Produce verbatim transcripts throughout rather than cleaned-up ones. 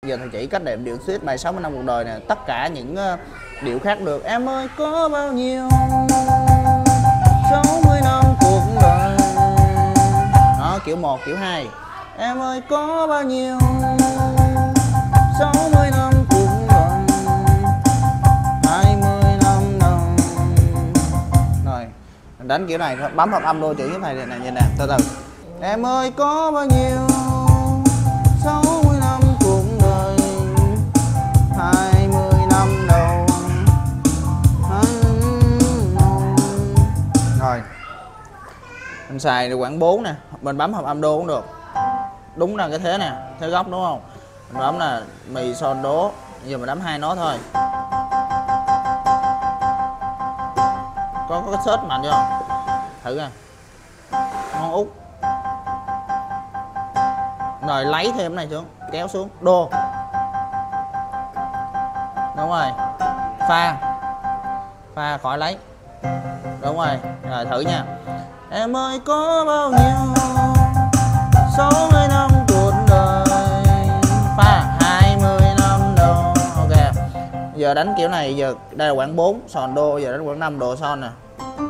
Giờ thầy chỉ cách đệm điệu suýt bài sáu mươi năm cuộc đời nè. Tất cả những uh, điệu khác được. Em ơi có bao nhiêu sáu mươi năm cuộc đời. Đó, kiểu một, kiểu hai. Em ơi có bao nhiêu sáu mươi năm cuộc đời, hai mươi năm đầu. Rồi, mình đánh kiểu này, bấm hợp âm đô chữ với thầy này nè, nhìn nè, từ từ. Em ơi có bao nhiêu sáu mươi năm cuộc đời, hai mươi năm đầu. Rồi, mình xài được khoảng bốn nè, mình bấm hợp âm đô cũng được. Đúng là cái thế nè, thế góc đúng không? Mình bấm là mì son đố. Bây giờ mình bấm hai nốt thôi. Có có cái sết mạnh chưa? Thử nha. Ngon út. Rồi lấy thêm cái này xuống, kéo xuống đô. Đúng rồi. Pha. Pha khỏi lấy. Đúng rồi. Rồi thử nha. Em ơi có bao nhiêu sáu mươi năm cuộc đời, pha hai mươi năm đầu. Ok. Giờ đánh kiểu này, giờ đây là quãng bốn son đô, giờ đánh quãng năm đồ son nè.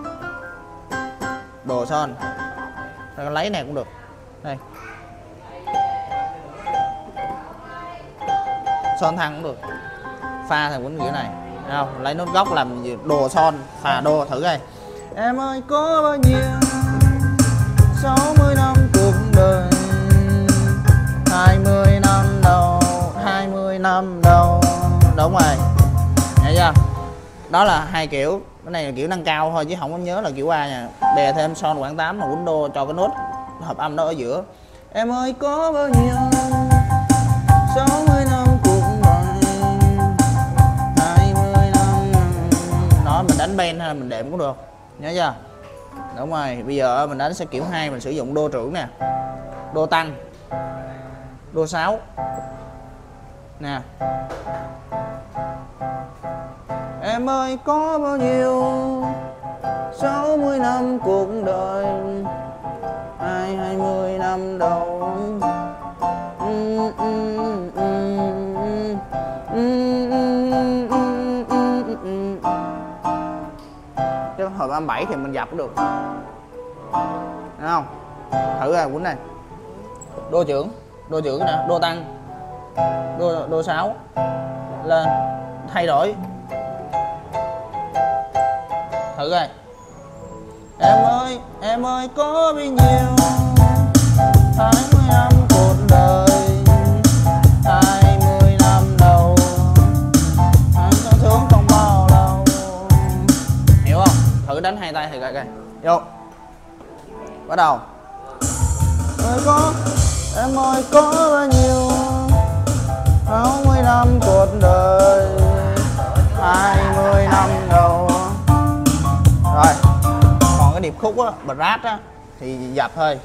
Đồ son. Rồi lấy này cũng được. Đây. Son thăng cũng được. Pha thì quấn kiểu này. Thấy không? Lấy nốt góc làm gì? Đồ son, pha đô thử coi. Em ơi có bao nhiêu sáu mươi năm cuộc đời, hai mươi năm đầu, hai mươi năm đầu. Đúng rồi. Nghe chưa? Đó là hai kiểu. Cái này là kiểu nâng cao thôi chứ không có nhớ là kiểu A nha. Đè thêm son quãng tám mà quấn đô cho cái nốt hợp âm đó ở giữa. Em ơi có bao nhiêu sáu mươi năm cuộc đời, hai mươi năm. Đó, mình đánh ben hay là mình đệm cũng được. Nhớ chưa? Đúng rồi, bây giờ mình đánh sẽ kiểu hai, mình sử dụng đô trưởng nè, đô tăng, đô sáu nè. Em ơi có bao nhiêu sáu mươi năm cuộc đời, hai hai mươi năm đầu. Ừ, ừ, ừ, ừ, ừ, ừ, ừ, ừ. Cái hợp âm bảy thì mình dập cũng được. Thấy không? Thử ra quýnh này. Đô trưởng, đô trưởng nè, đô tăng, đô đô sáu lên, thay đổi. Thử coi. Em ơi, em ơi có bao nhiêu hai mươi năm cuộc đời, hai mươi năm đầu, anh có xuống không bao lâu. Hiểu không? Thử đánh hai tay thử coi coi. Vô. Bắt đầu. Ơi có, em ơi có bao nhiêu sáu mươi năm cuộc đời, hai mươi năm đầu. Rồi. Còn cái điệp khúc á, brass á thì dập thôi.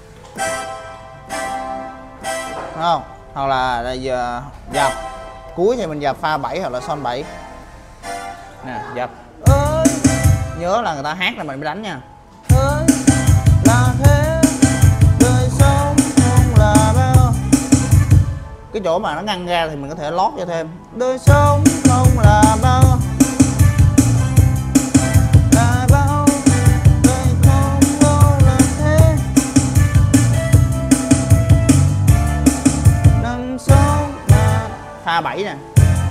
Đúng không? Hoặc là bây giờ dập cuối thì mình dập pha bảy hoặc là son bảy. Nè, dập. Ơi, nhớ là người ta hát là mình mới đánh nha. Ơi, là thế, đời sống không là bao. Cái chỗ mà nó ngăn ra thì mình có thể lót cho thêm. Đời sống không là bao. Là bao, đời không đâu là thế. Đằng sống là pha bảy nè.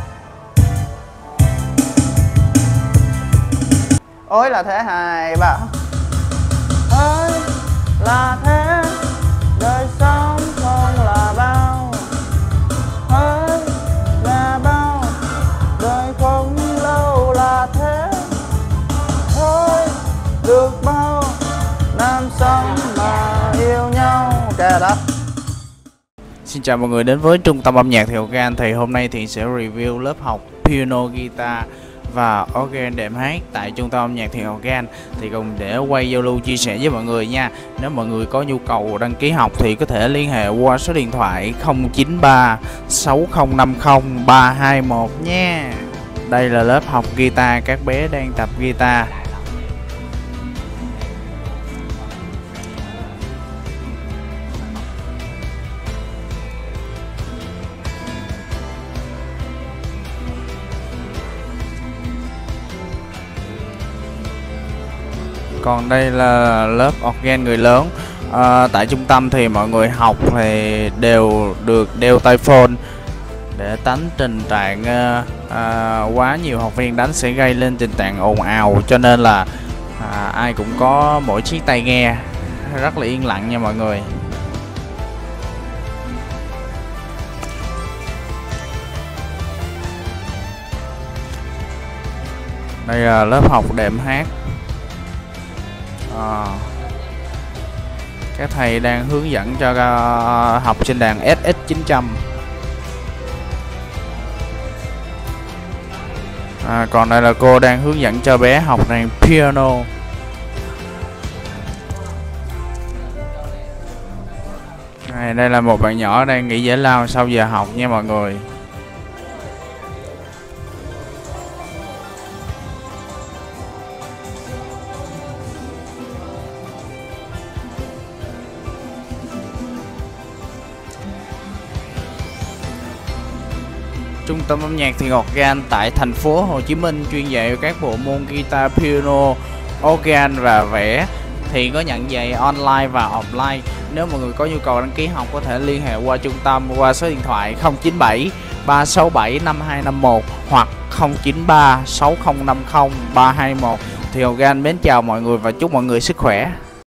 Ôi là thế hai ba. Ôi là thế, đời sống không là bao. Ôi là bao, đời không lâu là thế. Thôi được bao, nam sống mà yêu nhau. Ok đó. Xin chào mọi người đến với Trung tâm âm nhạc Thiện Organ. Thì hôm nay thì sẽ review lớp học piano guitar và organ đệm hát tại Trung tâm âm nhạc Thiện Organ. Thì cùng để quay giao lưu chia sẻ với mọi người nha. Nếu mọi người có nhu cầu đăng ký học thì có thể liên hệ qua số điện thoại không chín ba sáu không năm không ba hai một nha. Đây là lớp học guitar, các bé đang tập guitar. Còn đây là lớp organ người lớn. À, tại trung tâm thì mọi người học thì đều được đeo tai phone để tránh tình trạng à, à, quá nhiều học viên đánh sẽ gây lên tình trạng ồn ào, cho nên là à, ai cũng có mỗi chiếc tai nghe, rất là yên lặng nha mọi người. Đây là lớp học đệm hát. À, các thầy đang hướng dẫn cho uh, học trên đàn ét ích chín trăm. À, còn đây là cô đang hướng dẫn cho bé học đàn piano. À, đây là một bạn nhỏ đang nghỉ giải lao sau giờ học nha mọi người. Trung tâm âm nhạc Thiện Organ tại thành phố Hồ Chí Minh chuyên dạy các bộ môn guitar, piano, organ và vẽ. Thì có nhận dạy online và offline. Nếu mọi người có nhu cầu đăng ký học có thể liên hệ qua trung tâm qua số điện thoại không chín bảy ba sáu bảy năm hai năm một hoặc không chín ba sáu không năm không ba hai một. Thiện Organ mến chào mọi người và chúc mọi người sức khỏe.